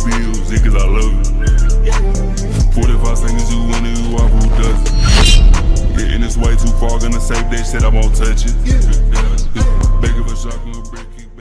bills, yeah, cause I love it. 45 seconds, you win it, you off, who does it? Yeah, and it's way too far, gonna save that shit, I won't touch it. Beg of a shotgun, brick.